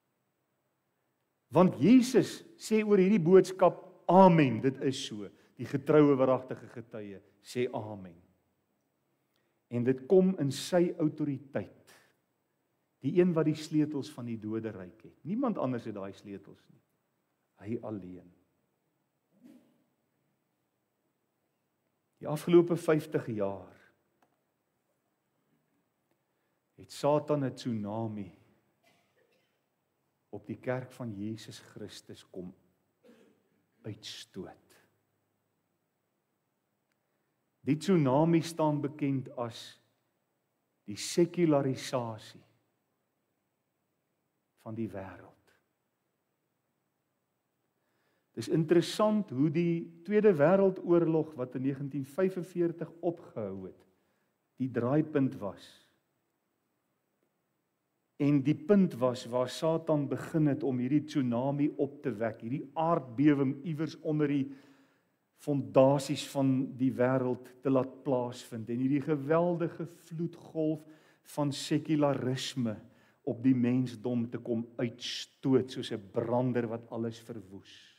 want Jesus sê oor hierdie boodskap, amen, dit is so. Die getroue waaragtige getuie sê amen. En dit kom in sy autoriteit. Die een wat die sleutels van die doderyk het. Niemand anders het daai sleutels nie. Hy alleen. Die afgelope 50 jaar het Satan 'n tsunami op die kerk van Jesus Christus kom uitstoot. Die tsunami staan bekend as die sekularisasie van die wêreld. Dis interessant hoe die Tweede Wêreldoorlog wat in 1945 opgehou het, die draaipunt was. En die punt was waar Satan begin het om hierdie tsunami op te wek, hierdie aardbewing iewers onder die fondasies van die wêreld te laat plaasvind en hierdie geweldige vloedgolf van sekularisme op die mensdom te kom uitstoot soos 'n brander wat alles verwoes.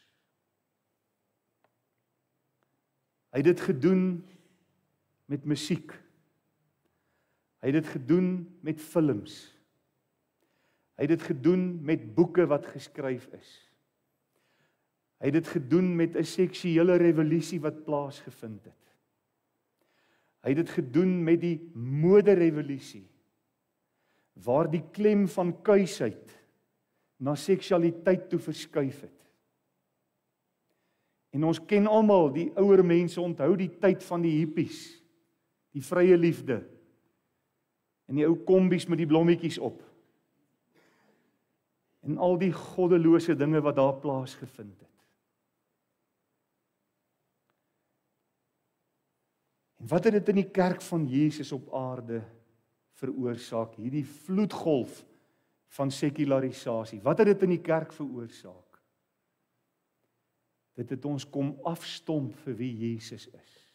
Hy het dit gedoen met musiek. Hy het dit gedoen met films. Hy het dit gedoen met boeke wat geskryf is. Hy het dit gedoen met 'n seksuele revolusie wat plaasgevind het. Hy het dit gedoen met die moderevolusie, waar die klem van kuisheid na seksualiteit toe verskuif het. En ons ken almal, die ouer mense onthou die tyd van die hippies, die vrye liefde, en die ou kombies met die blommetjies op. En al die goddelose dinge wat daar plaasgevind het. En wat het dit in die kerk van Jesus op aarde veroorsaak? Hierdie vloedgolf van sekularisasie. Wat het dit in die kerk veroorsaak? Dit het ons kom afstomp vir wie Jesus is.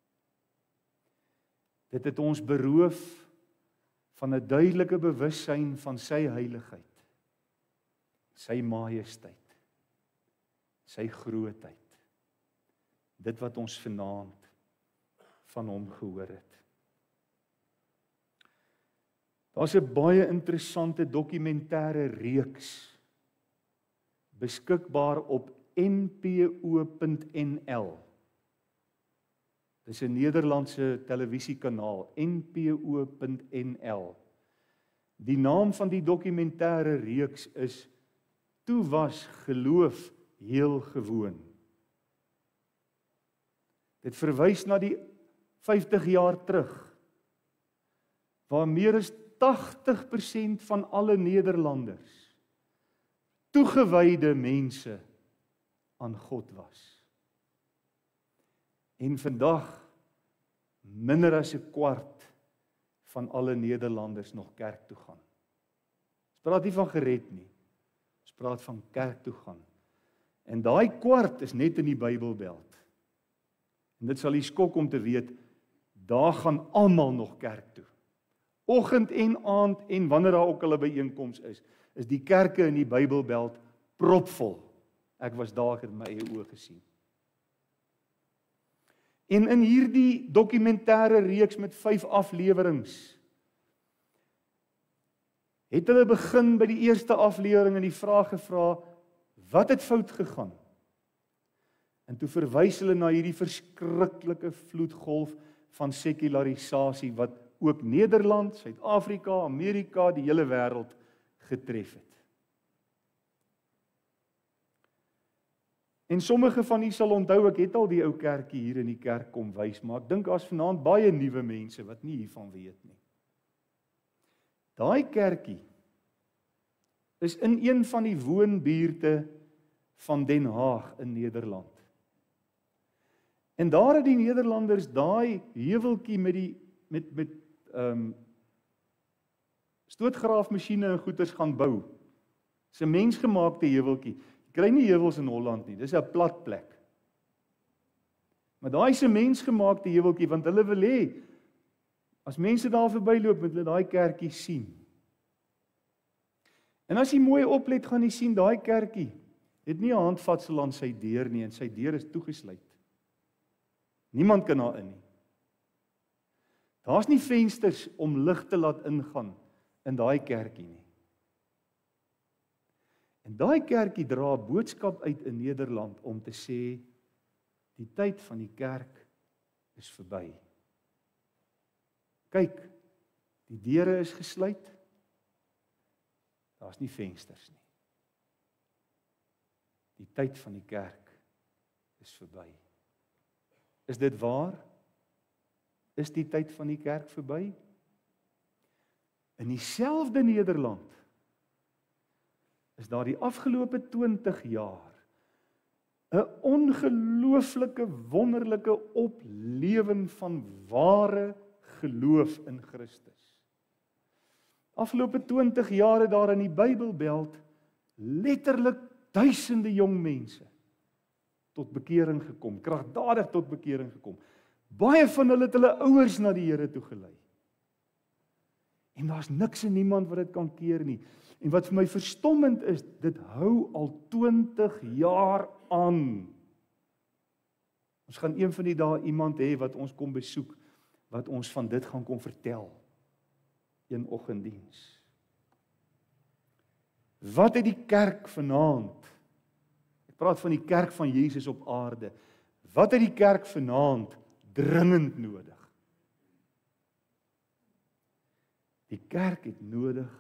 Dit het ons beroof van 'n duidelike bewussyn van sy heiligheid, sy majesteit, sy grootheid. Dit wat ons vanaand van hom gehoor het. Daar's 'n baie interessante dokumentêre reeks beskikbaar op npo.nl. Dis 'n Nederlandse televisiekanaal, npo.nl. Die naam van die dokumentêre reeks is Toe was geloof heel gewoon. Dit verwys na die 50 jaar terug, waar meer as 80% van alle Nederlanders toegewyde mense aan God was. En vandag minder as 1/4 van alle Nederlanders nog kerk toe gaan. Ons praat nie van gered nie. Ons praat van kerk toe gaan. En daai 1/4 is net in die Bybelbelt. En dit sal u skok om te weet, daar gaan almal nog kerk toe. Oggend en aand en wanneer daar ook al 'n byeenkoms is die kerke in die Bybelbelt propvol. Ek was daar in my eie oë gesien. En in hierdie dokumentêre reeks met 5 afleweringe het hulle begin by die eerste aflewering en die vraag gevra, wat het fout gegaan? En toe verwys hulle na hierdie verskriklike vloedgolf van sekularisasie wat ook Nederland, Suid-Afrika, Amerika, die hele wêreld getref het. En sommige van u sal onthou, ek het al die ou kerkie hier in die kerk kom wys, maar ek dink daar's vanaand baie nuwe mense wat nie hiervan weet nie. Daai kerkie is in een van die woonbuurte van Den Haag in Nederland. En daar het die Nederlanders daai heuweltjie met stootgraafmasjiene en goeders gaan bou. Dis 'n mensgemaakte heuweltjie. Jy kry nie heuwels in Holland nie, dis 'n plat plek. Maar daai is 'n mensgemaakte heuweltjie want hulle wil hê as mense daar verbyloop moet hulle daai kerkie sien. En as jy mooi oplet gaan jy sien daai kerkie het nie 'n handvatsel aan sy deur nie en sy deur is toegesluit. Niemand kan daar in nie. Daar's nie vensters om lig te laat ingaan in daai kerkie nie. En daai kerkie dra 'n boodskap uit in Nederland om te sê die tyd van die kerk is verby. Kyk, die deure is gesluit. Daar's nie vensters nie. Die tyd van die kerk is verby. Is dit waar? Is die tyd van die kerk verby? In dieselfde Nederland is daar die afgelope 20 jaar 'n ongelooflike wonderlike oplewen van ware geloof in Christus. Afgelope 20 jaar het daar in die Bybelbelt letterlik duisende jong mense tot bekering gekom, kragtadig tot bekering gekom. Baie van hulle het hulle ouers na die Here toe gelei. En daar's niks en niemand wat dit kan keer nie. En wat vir my verstommend is, dit hou al 20 jaar aan. Ons gaan een van die dae iemand hê wat ons kom besoek, wat ons van dit gaan kom vertel. Een oggenddiens. Wat het die kerk vanaand? Ek praat van die kerk van Jesus op aarde. Wat het die kerk vanaand dringend nodig? Die kerk het nodig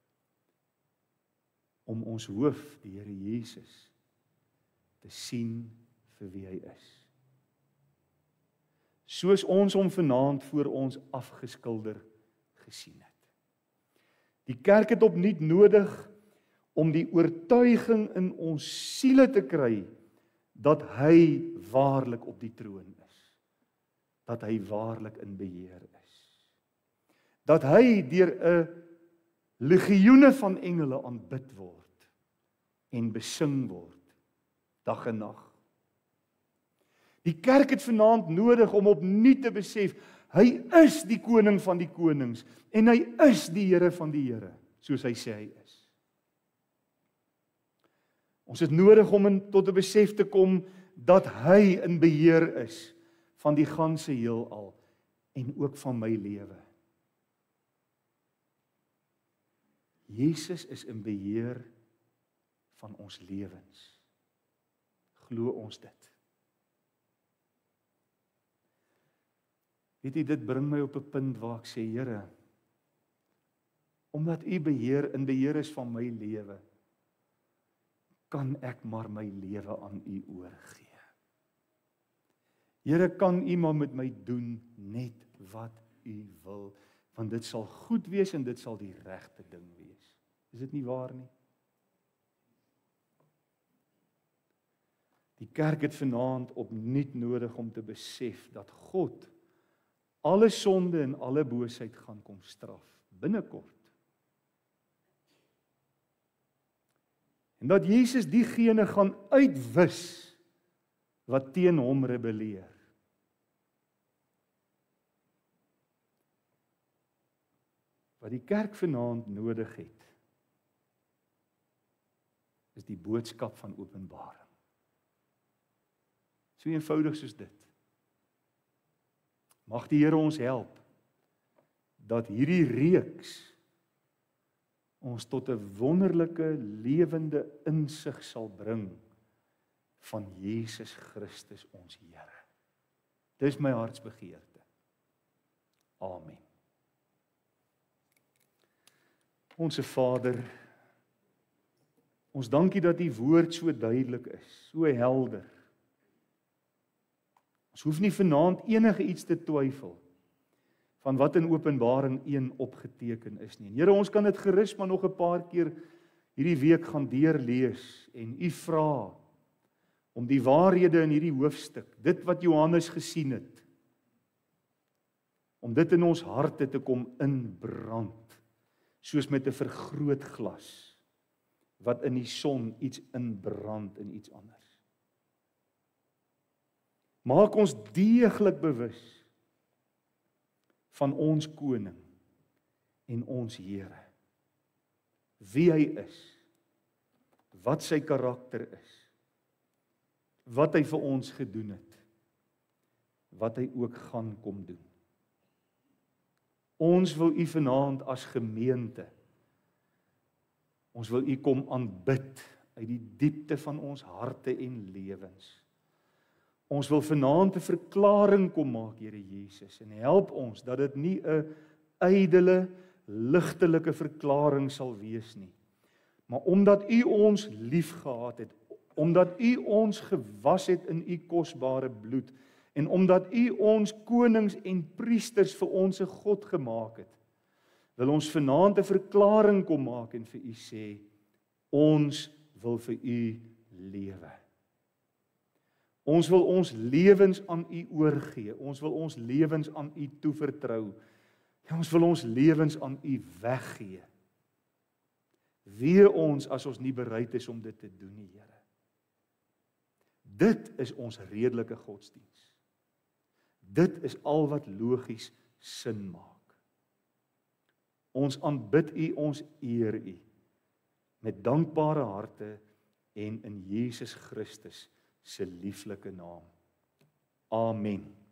om ons hoof, die Here Jesus, te sien vir wie hy is. Soos ons hom vanaand voor ons afgeskilder gesien het. Die kerk het opnuut nodig om die oortuiging in ons siele te kry dat hy waarlik op die troon is. Dat hy waarlik in beheer is. Dat hy deur 'n legioene van engele aanbid word en besing word dag en nag. Die kerk het vanaand nodig om opnuut te besef, hy is die koning van die konings en hy is die Here van die Here, soos hy sê hy is. Ons het nodig om tot 'n besef te kom dat hy in beheer is van die ganse heelal en ook van my lewe. Jesus is in beheer van ons lewens. Glo ons dit? Weet jy, dit bring my op 'n punt waar ek sê, Here, omdat U in beheer is van my lewe, kan ek maar my lewe aan U oorgee. Here, kan U maar met my doen net wat U wil, want dit sal goed wees en dit sal die regte ding wees. Is dit nie waar nie? Die kerk het vanaand opnuut nodig om te besef dat God alle sonde en alle boosheid gaan kom straf, binnekort. En dat Jesus diegene gaan uitwis wat teen hom rebelleer. Wat die kerk vanaand nodig het, is die boodskap van openbaring. So eenvoudig soos dit. Mag die Here ons help, dat hierdie reeks ons tot 'n wonderlike, lewende insig sal bring van Jesus Christus ons Here. Dis my hartsbegeerte. Amen. Onse Vader, ons dankie dat U woord so duidelik is, so helder. Ons hoef nie vanaand enige iets te twyfel van wat in Openbaring 1 opgeteken is nie. Here, ons kan dit gerus maar nog 'n paar keer hierdie week gaan deurlees en U vra om die waarhede in hierdie hoofstuk, dit wat Johannes gesien het, om dit in ons harte te kom inbrand, soos met 'n vergrootglas wat in die son iets inbrand in iets anders. Maak ons deeglik bewus van ons koning en ons Here. Wie hy is, wat sy karakter is, wat hy vir ons gedoen het, wat hy ook gaan kom doen. Ons wil U vanaand as gemeente, ons wil U kom aanbid uit die diepte van ons harte en lewens. Ons wil vanaand 'n verklaring kom maak, Here Jesus, en help ons dat dit nie 'n ydelle, ligtelike verklaring sal wees nie, maar omdat U ons liefgehad het, omdat U ons gewas het in U kosbare bloed, en omdat U ons konings en priesters vir ons God gemaak het, wil ons vanaand 'n verklaring kom maak en vir U sê, ons wil vir U lewe. Ons wil ons lewens aan U oorgee, ons wil ons lewens aan U toevertrou, en ons wil ons lewens aan U weggee. Wee ons as ons nie bereid is om dit te doen nie, Here. Dit is ons redelike godsdiens. Dit is al wat logies sin maak. Ons aanbid U, ons eer U, met dankbare harte en in Jesus Christus se lieflike naam. Amen.